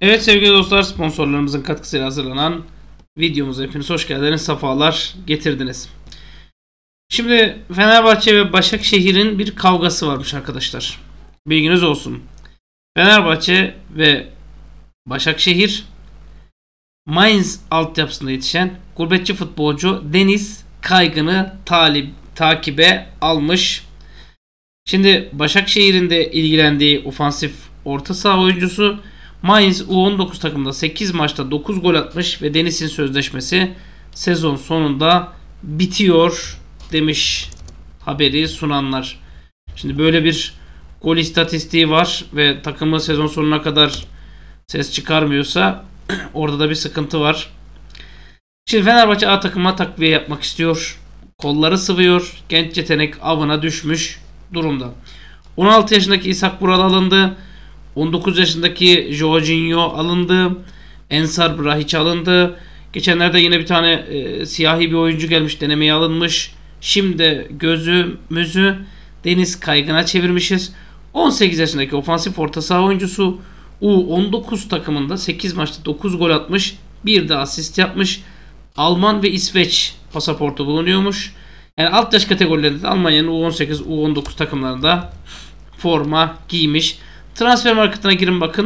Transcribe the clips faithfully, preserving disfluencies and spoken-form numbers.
Evet sevgili dostlar, sponsorlarımızın katkısıyla hazırlanan videomuza hepiniz hoş geldiniz, sefalar getirdiniz. Şimdi Fenerbahçe ve Başakşehir'in bir kavgası varmış arkadaşlar. Bilginiz olsun. Fenerbahçe ve Başakşehir, Mainz altyapısında yetişen gurbetçi futbolcu Deniz Kaygın'ı talip, takibe almış. Şimdi Başakşehir'in de ilgilendiği ofansif orta saha oyuncusu Mainz U on dokuz takımında sekiz maçta dokuz gol atmış ve Deniz'in sözleşmesi sezon sonunda bitiyor demiş haberi sunanlar. Şimdi böyle bir gol istatistiği var ve takımı sezon sonuna kadar ses çıkarmıyorsa orada da bir sıkıntı var. Şimdi Fenerbahçe A takıma takviye yapmak istiyor. Kolları sıvıyor. Genç yetenek avına düşmüş durumda. on altı yaşındaki İshak Bural alındı. on dokuz yaşındaki Jorginho alındı. Ensar Brahiç alındı. Geçenlerde yine bir tane e, siyahi bir oyuncu gelmiş, denemeye alınmış. Şimdi gözümüzü Deniz Kaygın'a çevirmişiz. on sekiz yaşındaki ofansif orta saha oyuncusu U on dokuz takımında sekiz maçta dokuz gol atmış. Bir de asist yapmış. Alman ve İsveç pasaportu bulunuyormuş. Yani alt yaş kategorilerinde de Almanya'nın U on sekiz, U on dokuz takımlarında forma giymiş. Transfer marketine girin bakın.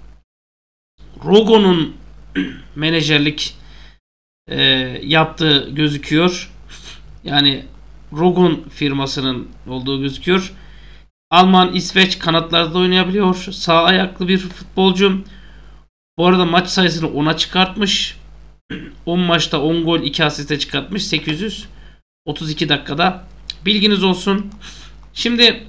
Rogo'nun menajerlik e, yaptığı gözüküyor. Yani Rogon firmasının olduğu gözüküyor. Alman, İsveç kanatlarda oynayabiliyor. Sağ ayaklı bir futbolcu. Bu arada maç sayısını ona çıkartmış. on maçta on gol iki asiste çıkartmış. sekiz yüz otuz iki dakikada. Bilginiz olsun. Şimdi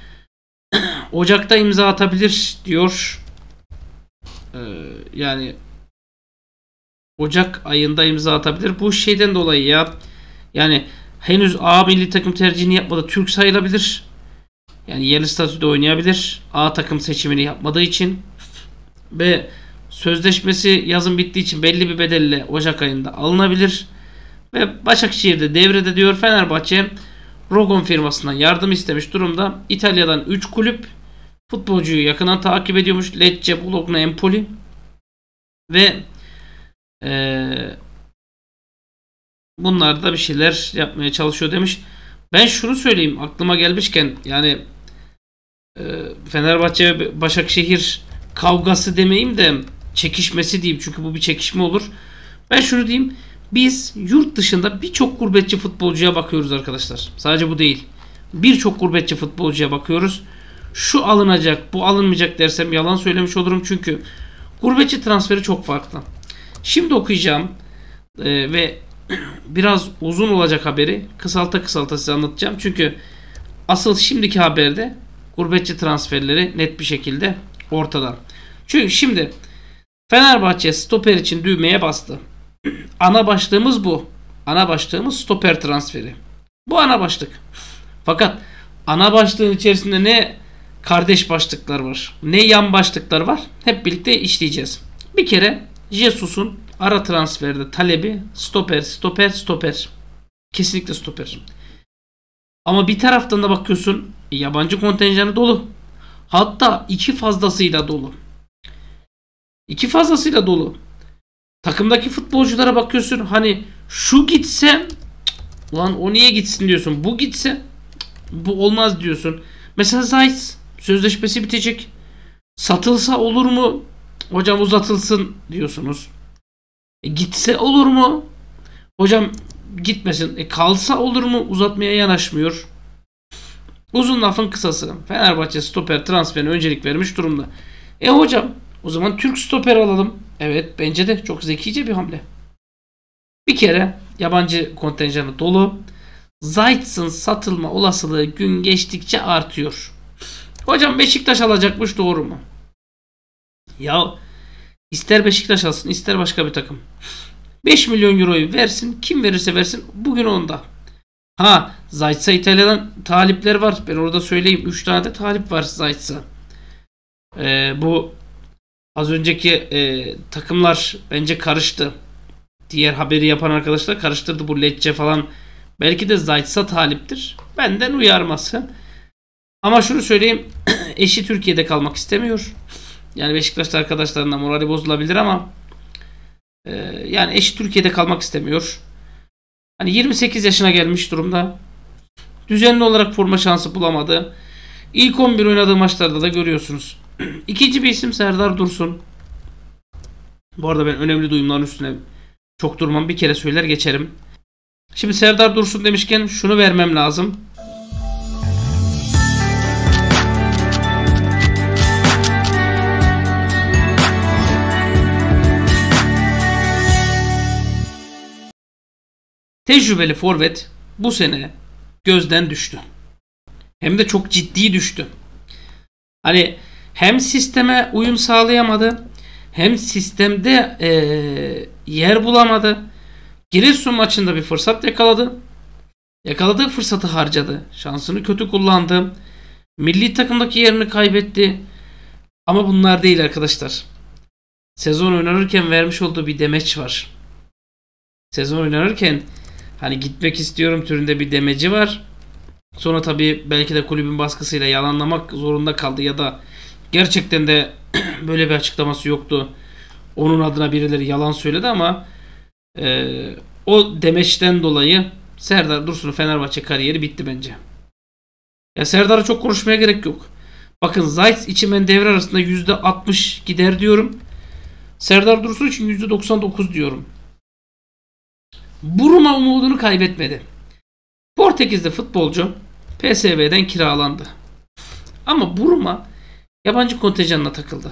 Ocak'ta imza atabilir diyor. Ee, yani Ocak ayında imza atabilir. Bu şeyden dolayı ya. Yani henüz A milli takım tercihini yapmadı. Türk sayılabilir. Yani yerli statüde oynayabilir. A takım seçimini yapmadığı için. Ve sözleşmesi yazın bittiği için belli bir bedelle Ocak ayında alınabilir. Ve Başakşehir'de devrede diyor. Fenerbahçe Rogon firmasından yardım istemiş durumda. İtalya'dan üç kulüp futbolcuyu yakından takip ediyormuş. Lecce, Bologna, Empoli ve ee, bunlar da bir şeyler yapmaya çalışıyor demiş. Ben şunu söyleyeyim aklıma gelmişken, yani e, Fenerbahçe ve Başakşehir kavgası demeyeyim de çekişmesi diyeyim, çünkü bu bir çekişme olur. Ben şunu diyeyim, biz yurt dışında birçok gurbetçi futbolcuya bakıyoruz arkadaşlar. Sadece bu değil. Birçok gurbetçi futbolcuya bakıyoruz. Şu alınacak, bu alınmayacak dersem yalan söylemiş olurum, çünkü gurbetçi transferi çok farklı. Şimdi okuyacağım e, ve biraz uzun olacak haberi kısalta kısalta size anlatacağım. Çünkü asıl şimdiki haberde gurbetçi transferleri net bir şekilde ortada. Çünkü şimdi Fenerbahçe stoper için düğmeye bastı. Ana başlığımız bu. Ana başlığımız stoper transferi. Bu ana başlık. Fakat ana başlığın içerisinde ne kardeş başlıklar var, ne yan başlıklar var, hep birlikte işleyeceğiz. Bir kere Jesus'un ara transferde talebi stoper, stoper, stoper. Kesinlikle stoper. Ama bir taraftan da bakıyorsun yabancı kontenjanı dolu. Hatta iki fazlasıyla dolu. İki fazlasıyla dolu. Takımdaki futbolculara bakıyorsun, hani şu gitse ulan o niye gitsin diyorsun. Bu gitse bu olmaz diyorsun. Mesela Zayt sözleşmesi bitecek. Satılsa olur mu? Hocam uzatılsın diyorsunuz. E, gitse olur mu? Hocam gitmesin. E, kalsa olur mu? Uzatmaya yanaşmıyor. Uzun lafın kısası, Fenerbahçe stoper transferine öncelik vermiş durumda. E hocam o zaman Türk stoper alalım. Evet, bence de çok zekice bir hamle. Bir kere yabancı kontenjanı dolu. Zayt'sın satılma olasılığı gün geçtikçe artıyor. Hocam Beşiktaş alacakmış, doğru mu? Ya ister Beşiktaş alsın, ister başka bir takım. beş milyon euroyu versin. Kim verirse versin. Bugün onda. Ha, Zayt'sa İtalya'dan talipler var. Ben orada söyleyeyim. üç tane de talip var Zayt'sa. Ee, bu az önceki e, takımlar bence karıştı. Diğer haberi yapan arkadaşlar karıştırdı. Bu Lecce falan. Belki de Zayt'sa taliptir. Benden uyarması. Ama şunu söyleyeyim. Eşi Türkiye'de kalmak istemiyor. Yani Beşiktaşlı arkadaşlarına morali bozulabilir ama e, yani eşi Türkiye'de kalmak istemiyor. Hani yirmi sekiz yaşına gelmiş durumda. Düzenli olarak forma şansı bulamadı. İlk on bir oynadığı maçlarda da görüyorsunuz. İkinci bir isim Serdar Dursun. Bu arada ben önemli duyumların üstüne çok durmam. Bir kere söyler geçerim. Şimdi Serdar Dursun demişken şunu vermem lazım. Tecrübeli forvet bu sene gözden düştü. Hem de çok ciddi düştü. Hani hem sisteme uyum sağlayamadı, hem sistemde ee, yer bulamadı. Giresun maçında bir fırsat yakaladı. Yakaladığı fırsatı harcadı. Şansını kötü kullandı. Milli takımdaki yerini kaybetti. Ama bunlar değil arkadaşlar. Sezon oynanırken vermiş olduğu bir demeç var. Sezon oynanırken hani gitmek istiyorum türünde bir demeci var. Sonra tabii belki de kulübün baskısıyla yalanlamak zorunda kaldı ya da gerçekten de böyle bir açıklaması yoktu. Onun adına birileri yalan söyledi ama e, o demeçten dolayı Serdar Dursun'un Fenerbahçe kariyeri bitti bence. Ya Serdar'a çok konuşmaya gerek yok. Bakın Zayt içimen devre arasında yüzde altmış gider diyorum. Serdar Dursun için yüzde doksan dokuz diyorum. Buruma umudunu kaybetmedi. Portekiz'de futbolcu P S V'den kiralandı. Ama Buruma yabancı kontenjanına takıldı.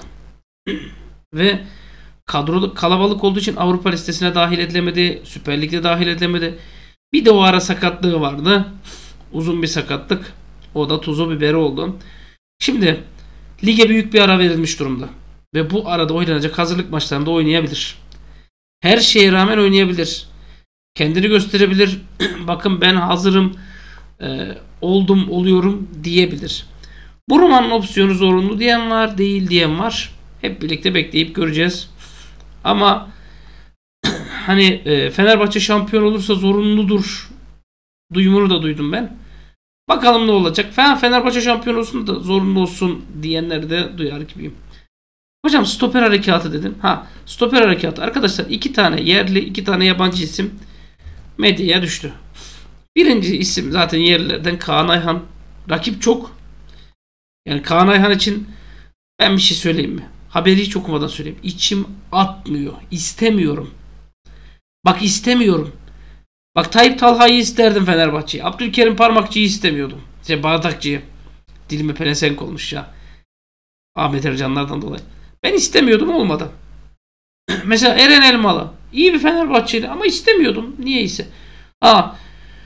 Ve kadro kalabalık olduğu için Avrupa listesine dahil edilemedi. Süper Lig'de dahil edilemedi. Bir de o ara sakatlığı vardı. Uzun bir sakatlık. O da tuzu biberi oldu. Şimdi lige büyük bir ara verilmiş durumda. Ve bu arada oynanacak hazırlık maçlarında oynayabilir. Her şeye rağmen oynayabilir. Kendini gösterebilir. Bakın ben hazırım. E, oldum oluyorum diyebilir. Bu romanın opsiyonu zorunlu diyen var. Değil diyen var. Hep birlikte bekleyip göreceğiz. Ama hani e, Fenerbahçe şampiyon olursa zorunludur duyumunu da duydum ben. Bakalım ne olacak. Fenerbahçe şampiyon olsun da zorunlu olsun diyenleri de duyar gibiyim. Hocam stoper harekatı dedim. Ha, stoper harekatı. Arkadaşlar iki tane yerli, iki tane yabancı isim medyaya düştü. Birinci isim zaten yerlilerden Kaan Ayhan. Rakip çok. Yani Kaan Ayhan için ben bir şey söyleyeyim mi? Haberi hiç okumadan söyleyeyim. İçim atmıyor. İstemiyorum. Bak istemiyorum. Bak Tayyip Talha'yı isterdim Fenerbahçe'yi. Abdülkerim Parmakçı'yı istemiyordum. İşte Bardakçı'yı. Dilime pelesenk olmuş ya. Ahmet Ercanlardan dolayı. Ben istemiyordum, olmadı. Mesela Eren Elmalı. İyi bir Fenerbahçeli ama istemiyordum. Niyeyse. Ha.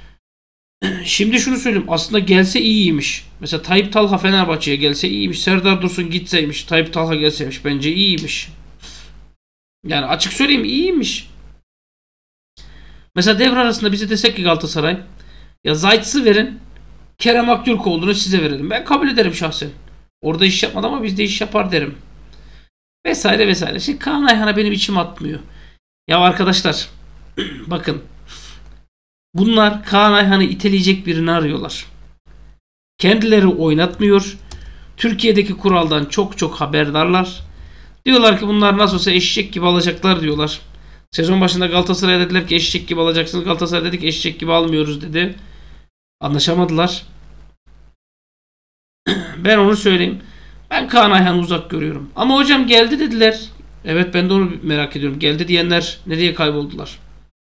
Şimdi şunu söyleyeyim. Aslında gelse iyiymiş. Mesela Tayyip Talha Fenerbahçe'ye gelse iyiymiş. Serdar Dursun gitseymiş. Tayyip Talha gelseymiş. Bence iyiymiş. Yani açık söyleyeyim iyiymiş. Mesela devre arasında bize desek ki Galatasaray, ya Zayt'sı verin, Kerem Aktürkoğlu'nu size verelim. Ben kabul ederim şahsen. Orada iş yapmadı ama bizde iş yapar derim. Vesaire vesaire. Şimdi Kaan Ayhan'a benim içim atmıyor. Ya arkadaşlar bakın, bunlar Kaan Ayhan'ı iteleyecek birini arıyorlar. Kendileri oynatmıyor. Türkiye'deki kuraldan çok çok haberdarlar. Diyorlar ki bunlar nasıl olsa eşek gibi alacaklar diyorlar. Sezon başında Galatasaray'a dediler ki eşek gibi alacaksınız. Galatasaray dedik eşek gibi almıyoruz dedi. Anlaşamadılar. Ben onu söyleyeyim. Ben Kaan Ayhan'ı uzak görüyorum. Ama hocam geldi dediler. Evet, ben de onu merak ediyorum. Geldi diyenler nereye kayboldular?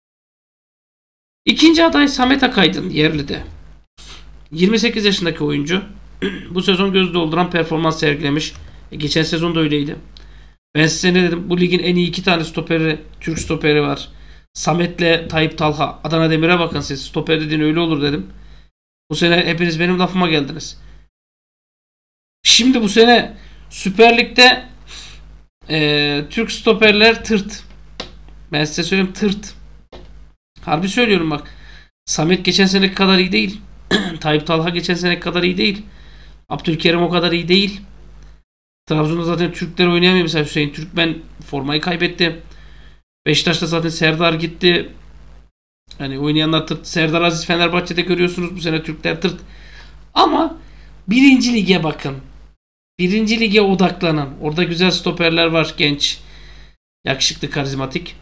İkinci aday Samet Akaydın Yerli'de. yirmi sekiz yaşındaki oyuncu. Bu sezon göz dolduran performans sergilemiş. E, geçen sezon da öyleydi. Ben size ne dedim? Bu ligin en iyi iki tane stoperi, Türk stoperi var. Samet'le Tayyip Talha. Adana Demir'e bakın siz. Stoper dediğin öyle olur dedim. Bu sene hepiniz benim lafıma geldiniz. Şimdi bu sene Süper Lig'de e, Türk stoperler tırt. Ben size söyleyeyim, tırt. Harbi söylüyorum bak. Samet geçen seneki kadar iyi değil. Tayyip Talha geçen seneki kadar iyi değil. Abdülkerim o kadar iyi değil. Trabzon'da zaten Türkler oynayamıyor. Mesela Hüseyin Türkmen formayı kaybetti. Beşiktaş'ta zaten Serdar gitti. Hani oynayanlar tırt. Serdar Aziz Fenerbahçe'de görüyorsunuz. Bu sene Türkler tırt. Ama birinci lige bakın. Birinci lige odaklanan. Orada güzel stoperler var. Genç. Yakışıklı, karizmatik.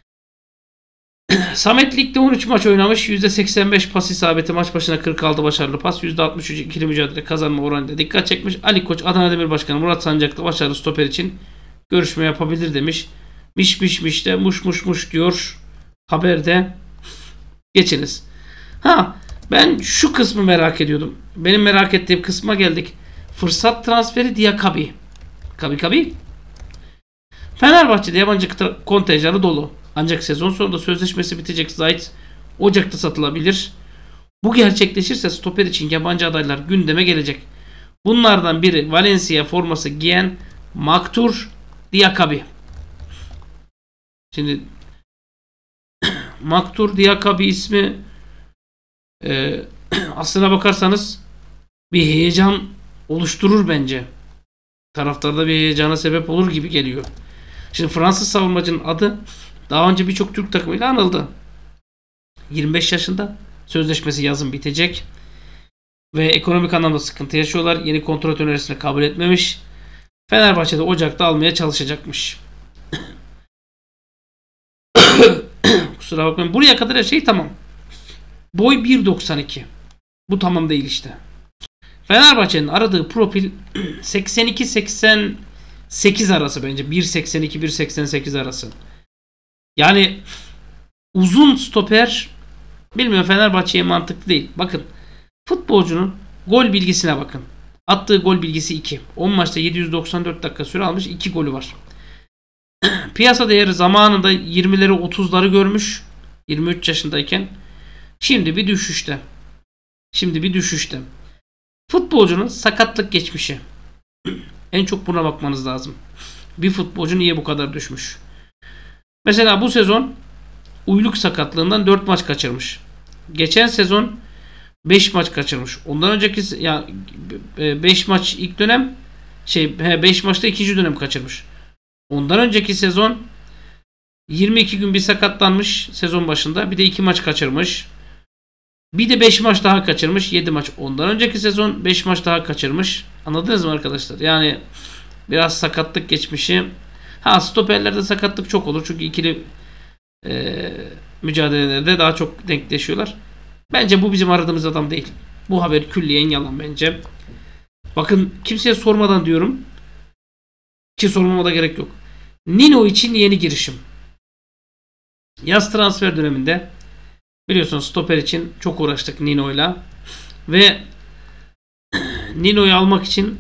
Samet Lig'de on üç maç oynamış. yüzde seksen beş pas isabeti. Maç başına kırk altı başarılı pas. yüzde altmış üç ikili mücadele kazanma oranında dikkat çekmiş. Ali Koç, Adana Demir Başkanı Murat Sancak'la başarılı stoper için görüşme yapabilir demiş. Miş miş miş de muş muş muş diyor haberde. Geçiniz. Ha, ben şu kısmı merak ediyordum. Benim merak ettiğim kısma geldik. Fırsat transferi Diakabi. Kabi kabi. Fenerbahçe'de yabancı kontenjanı dolu. Ancak sezon sonunda sözleşmesi bitecek Zayt Ocak'ta satılabilir. Bu gerçekleşirse stoper için yabancı adaylar gündeme gelecek. Bunlardan biri Valencia forması giyen Maktur Diakabi. Şimdi Maktur Diakabi ismi e, aslına bakarsanız bir heyecan oluşturur bence. Taraftarda bir heyecana sebep olur gibi geliyor. Şimdi Fransız savunmacının adı daha önce birçok Türk takımıyla anıldı. yirmi beş yaşında. Sözleşmesi yazın bitecek. Ve ekonomik anlamda sıkıntı yaşıyorlar. Yeni kontrat önerisini kabul etmemiş. Fenerbahçe'de Ocak'ta almaya çalışacakmış. Kusura bakmayın. Buraya kadar her şey tamam. Boy bir doksan iki. Bu tamam değil işte. Fenerbahçe'nin aradığı profil seksen iki seksen sekiz arası bence. bir seksen iki bir seksen sekiz arası. Yani uzun stoper bilmiyorum, Fenerbahçe'ye mantıklı değil. Bakın, futbolcunun gol bilgisine bakın. Attığı gol bilgisi iki. on maçta yedi yüz doksan dört dakika süre almış. iki golü var. Piyasa değeri zamanında yirmileri otuzları görmüş. yirmi üç yaşındayken. Şimdi bir düşüşte. Şimdi bir düşüşte. Futbolcunun sakatlık geçmişi. En çok buna bakmanız lazım. Bir futbolcu niye bu kadar düşmüş? Mesela bu sezon uyluk sakatlığından dört maç kaçırmış. Geçen sezon beş maç kaçırmış. Ondan önceki ya beş maç ilk dönem şey beş maçta ikinci dönem kaçırmış. Ondan önceki sezon yirmi iki gün bir sakatlanmış sezon başında. Bir de iki maç kaçırmış. Bir de beş maç daha kaçırmış. yedi maç. Ondan önceki sezon beş maç daha kaçırmış. Anladınız mı arkadaşlar? Yani biraz sakatlık geçmişi. Ha, stoperlerde sakatlık çok olur. Çünkü ikili e, mücadelelerde daha çok denkleşiyorlar. Bence bu bizim aradığımız adam değil. Bu haber külliyen yalan bence. Bakın, kimseye sormadan diyorum. Ki sormama da gerek yok. Nino için yeni girişim. Yaz transfer döneminde biliyorsunuz stoper için çok uğraştık Nino'yla. Ve Nino'yu almak için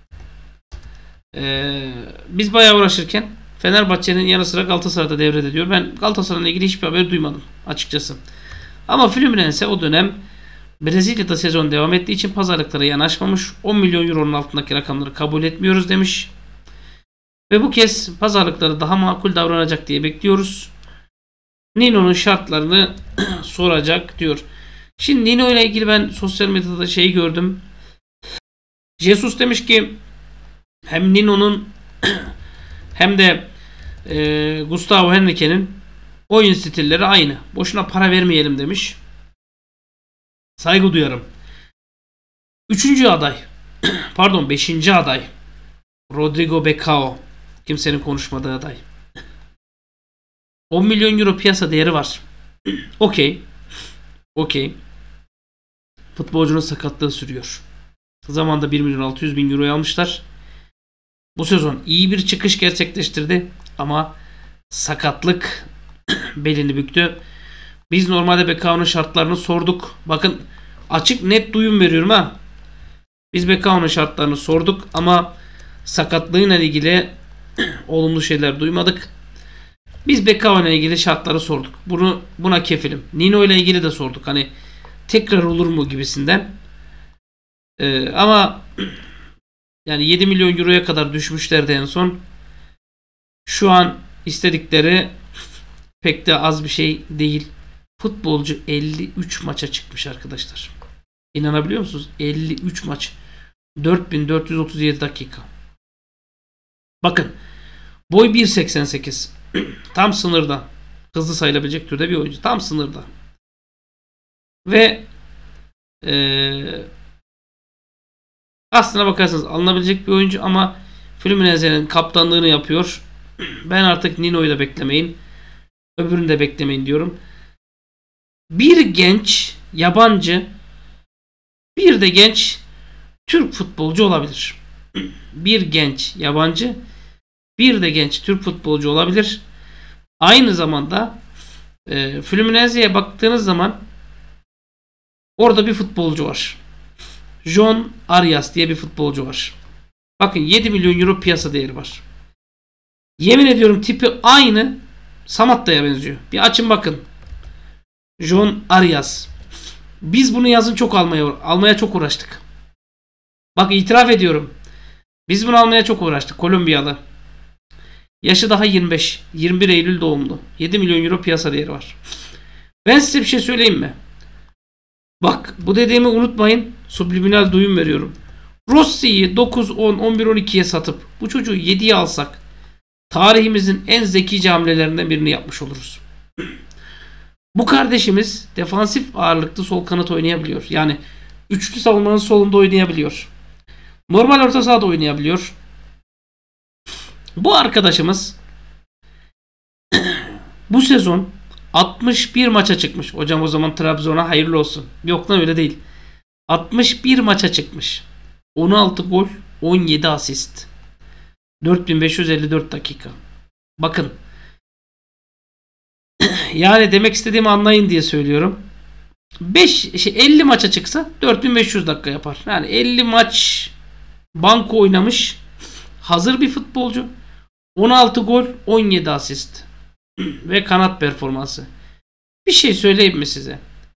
e, biz bayağı uğraşırken Fenerbahçe'nin yanı sıra Galatasaray'da devrede diyor. Ben Galatasaray'la ilgili hiçbir haber duymadım açıkçası. Ama Fluminense o dönem Brezilya'da sezon devam ettiği için pazarlıklara yanaşmamış. on milyon euronun altındaki rakamları kabul etmiyoruz demiş. Ve bu kez pazarlıkları daha makul davranacak diye bekliyoruz. Nino'nun şartlarını soracak diyor. Şimdi Nino ile ilgili ben sosyal medyada şeyi gördüm. Jesus demiş ki hem Nino'nun hem de e, Gustavo Henrique'nin oyun stilleri aynı. Boşuna para vermeyelim demiş. Saygı duyarım. Üçüncü aday. Pardon, beşinci aday. Rodrigo Becao. Kimsenin konuşmadığı aday. on milyon euro piyasa değeri var. Okey. Okey. Futbolcunun sakatlığı sürüyor. Zamanında bir milyon altı yüz bin euroya almışlar. Bu sezon iyi bir çıkış gerçekleştirdi. Ama sakatlık belini büktü. Biz normalde Becao'nun şartlarını sorduk. Bakın, açık net duyum veriyorum ha. Biz Becao'nun şartlarını sorduk ama sakatlığıyla ilgili olumlu şeyler duymadık. Biz Becao ile ilgili şartları sorduk. Bunu buna kefilim. Nino ile ilgili de sorduk. Hani tekrar olur mu gibisinden. Ee, ama yani yedi milyon euroya kadar düşmüşlerdi en son. Şu an istedikleri pek de az bir şey değil. Futbolcu elli üç maça çıkmış arkadaşlar. İnanabiliyor musunuz? elli üç maç. dört bin dört yüz otuz yedi dakika. Bakın, boy bir seksen sekiz. Tam sınırda. Hızlı sayılabilecek türde bir oyuncu. Tam sınırda. Ve ee, Aslına bakarsanız alınabilecek bir oyuncu ama Fluminense'nin kaptanlığını yapıyor. Ben artık Nino'yu da beklemeyin. Öbürünü de beklemeyin diyorum. Bir genç yabancı, bir de genç Türk futbolcu olabilir. Bir genç yabancı, bir de genç Türk futbolcu olabilir. Aynı zamanda e, Fluminense'ye baktığınız zaman orada bir futbolcu var. John Arias diye bir futbolcu var. Bakın yedi milyon euro piyasa değeri var. Yemin ediyorum tipi aynı Samatta'ya benziyor. Bir açın bakın. John Arias. Biz bunu yazın çok almaya almaya çok uğraştık. Bak itiraf ediyorum. Biz bunu almaya çok uğraştık. Kolombiyalı. Yaşı daha yirmi beş. yirmi bir Eylül doğumlu. yedi milyon euro piyasa değeri var. Ben size bir şey söyleyeyim mi? Bak bu dediğimi unutmayın. Subliminal duyum veriyorum. Rossi'yi dokuz, on, on bir, on ikiye satıp bu çocuğu yediye alsak tarihimizin en zekice hamlelerinden birini yapmış oluruz. Bu kardeşimiz defansif ağırlıklı sol kanat oynayabiliyor. Yani üçlü savunmanın solunda oynayabiliyor. Normal orta sahada oynayabiliyor. Bu arkadaşımız bu sezon altmış bir maça çıkmış. Hocam o zaman Trabzon'a hayırlı olsun. Yok lan öyle değil. altmış bir maça çıkmış. on altı gol, on yedi asist. dört bin beş yüz elli dört dakika. Bakın. Yani demek istediğimi anlayın diye söylüyorum. beş şey elli maça çıksa dört bin beş yüz dakika yapar. Yani elli maç banko oynamış. Hazır bir futbolcu. on altı gol, on yedi asist. Ve kanat performansı. Bir şey söyleyeyim mi size?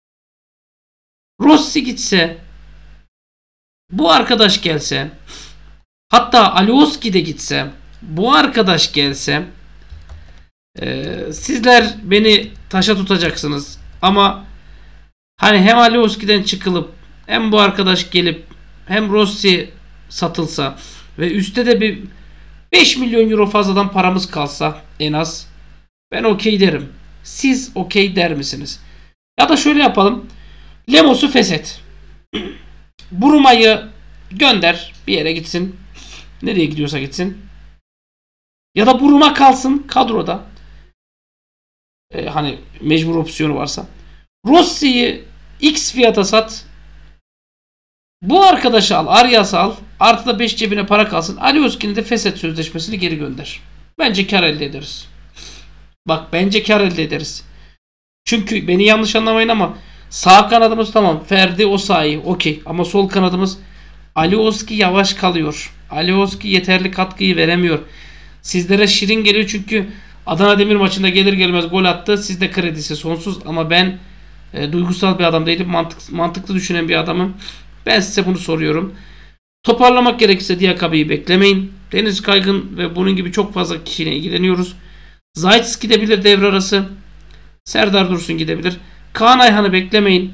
Rossi gitse, bu arkadaş gelse, hatta Alioski de gitse, bu arkadaş gelse, e, sizler beni taşa tutacaksınız. Ama hani hem Alioski'den çıkılıp hem bu arkadaş gelip hem Rossi satılsa ve üstte de bir beş milyon euro fazladan paramız kalsa en az, ben okey derim. Siz okey der misiniz? Ya da şöyle yapalım. Lemos'u feshet. Bruma'yı gönder. Bir yere gitsin. Nereye gidiyorsa gitsin. Ya da Bruma kalsın kadroda. Ee, hani mecbur opsiyonu varsa. Rossi'yi X fiyata sat. Bu arkadaşı al. Arias'ı al. Artı da beş cebine para kalsın. Alioski'nin de feshet sözleşmesini geri gönder. Bence kar elde ederiz. Bak bence kar elde ederiz. Çünkü beni yanlış anlamayın ama sağ kanadımız tamam. Ferdi Osayi okey. Ama sol kanadımız Alioski yavaş kalıyor. Alioski yeterli katkıyı veremiyor. Sizlere şirin geliyor çünkü Adana Demir maçında gelir gelmez gol attı. Sizde kredisi sonsuz ama ben e, duygusal bir adam değilim. Mantık, mantıklı düşünen bir adamım. Ben size bunu soruyorum. Toparlamak gerekirse Diakabi'yi beklemeyin. Deniz Kaygın ve bunun gibi çok fazla kişiyle ilgileniyoruz. Zayt's gidebilir devre arası. Serdar Dursun gidebilir. Kaan Ayhan'ı beklemeyin.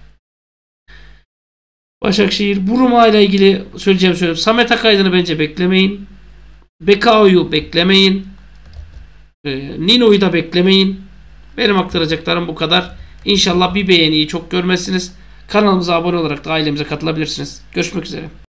Başakşehir Buruma ile ilgili söyleyeceğim söyleyeyim. Samet Akaydın'ı bence beklemeyin. Bekao'yu beklemeyin. Ee, Nino'yu da beklemeyin. Benim aktaracaklarım bu kadar. İnşallah bir beğeniyi çok görmezsiniz. Kanalımıza abone olarak da ailemize katılabilirsiniz. Görüşmek üzere.